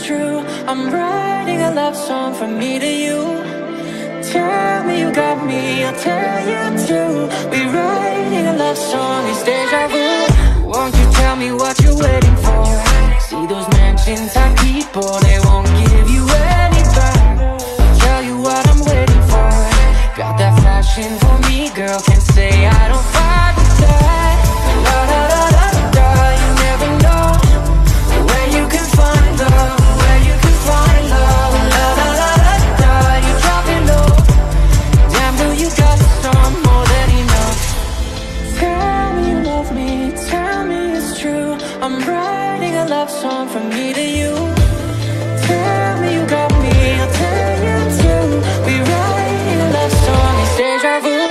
true. I'm writing a love song from me to you. Tell me you got me, I'll tell you too. We're writing a love song, it's deja vu. Won't you tell me what you're waiting for? See those mansions high people, they won't give you any back. I'll tell you what I'm waiting for. Got that flashing for me, girl, can't say I don't fight with that. La da da da da, you never know where you can find love, where you can find love. La da da da da, you drop it low. Damn, do you got some more than enough? Tell me you love me, tell me it's true. I'm writing a love song from me to you. Tell me you got me, I'll tell you too. We're writing a love song, it's deja vu.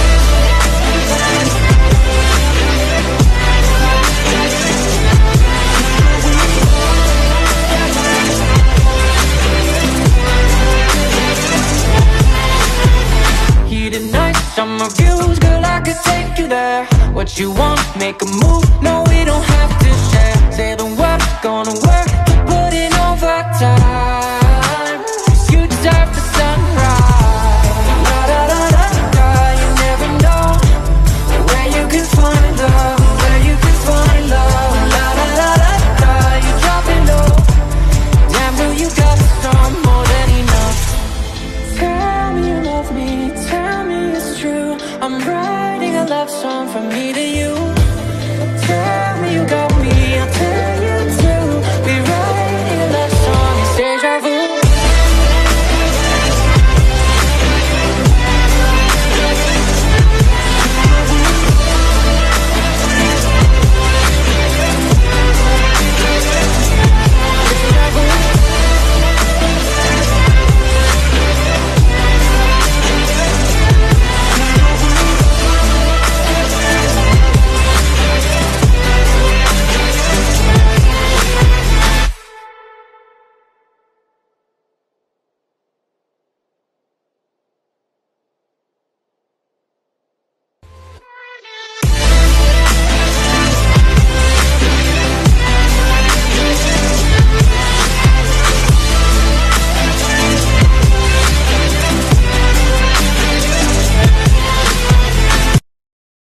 Heated nights, summer views, girl, I could take you there. What you want, make a move, no, we don't have to share. Say the word, gonna work, to put in overtime.